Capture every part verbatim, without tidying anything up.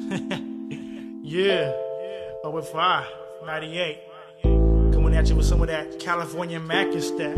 Yeah, over five, ninety-eight. Coming at you with some of that California Mac and stack.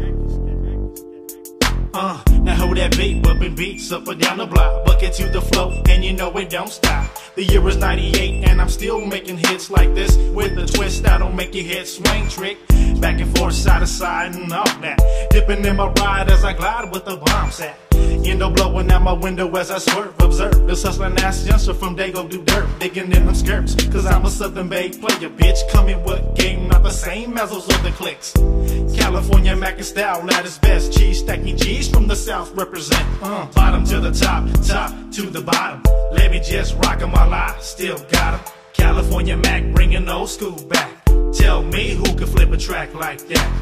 Uh, now hold that beat, bumping beats up and down the block, bucket to the flow, and you know it don't stop. The year is ninety-eight, and I'm still making hits like this with a twist that'll make your head swing trick. Back and forth, side to side, and all that. Dipping in my ride as I glide with the bomb set. You know, blowing out my window as I swerve. Observe this hustling ass youngster from Dago do dirt, digging in them skirts. Cause I'm a Southern Bay player, bitch. Coming with game, not the same as those other clicks. California Mac and style at its best. Cheese stacking G's from the South represent. Uh, bottom to the top, top to the bottom. Let me just rock 'em while I still got 'em. California Mac bringing old school back. Tell me who can flip a track like that.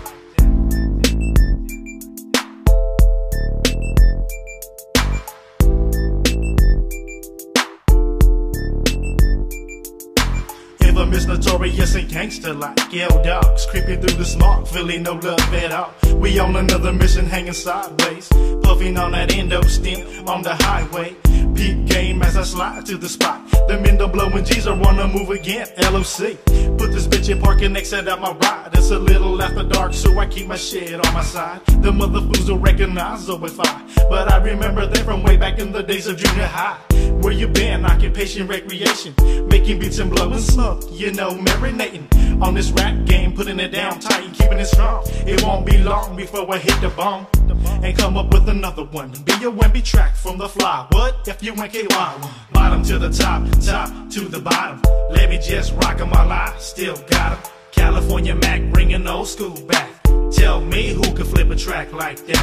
Infamous, notorious, and gangster like L Dogs, creeping through the smog, feeling no love at all. We on another mission, hanging sideways, puffing on that endo stem on the highway. Peep game as I slide to the spot. Them endo blowing G's, I wanna move again. L O C, put this bitch in parking next to my ride. It's a little after dark, so I keep my shit on my side. The mother fools will recognize oh if I, but I remember them from way back in the days of junior high. Where you been? Occupation, recreation, making beats and blowing smoke. You know, marinating on this rap game, putting it down tight and keeping it strong. It won't be long before I hit the bomb and come up with another one. Be a Wemby track from the fly. What if you went K Y? Bottom to the top, top to the bottom. Let me just rock 'em while I still got 'em. California Mac bringing old school back. Tell me who can flip a track like that.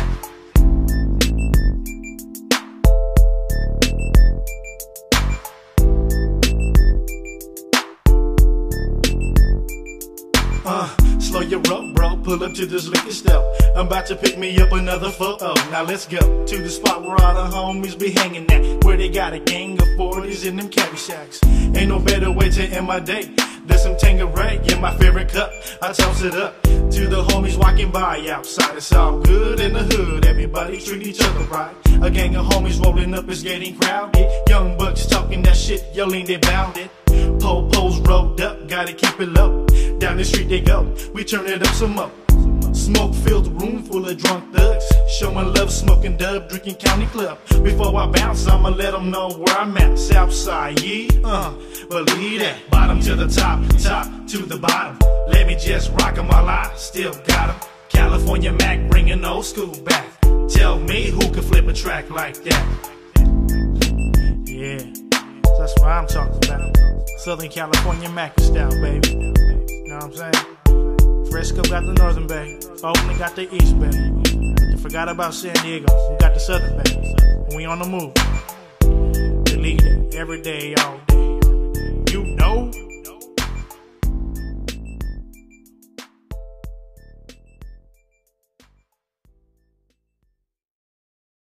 Uh, slow your roll, bro, pull up to this liquor store. I'm about to pick me up another photo. Now let's go to the spot where all the homies be hanging at, where they got a gang of forties in them cabby shacks. Ain't no better way to end my day than some Tanqueray in my favorite cup. I toss it up to the homies walking by outside. It's all good in the hood, everybody treat each other right. A gang of homies rolling up is getting crowded. Young bucks talking that shit, yelling they bound it. Po-pos rolled up, gotta keep it low. Down the street they go, we turn it up some more. Smoke-filled room full of drunk thugs, showing love, smoking dub, drinking county club. Before I bounce, I'ma let them know where I'm at. Southside, yeah, uh, believe that. Bottom to the top, top to the bottom. Let me just rock 'em while I still got 'em. California Mac bringing old school back. Tell me who can flip a track like that. Yeah, that's what I'm talking about. Southern California Mac style, baby. You know what I'm saying? Frisco got the Northern Bay, Oakland got the East Bay. But you forgot about San Diego, we got the Southern Bay. And we on the move. We lead it every day, all day. You know.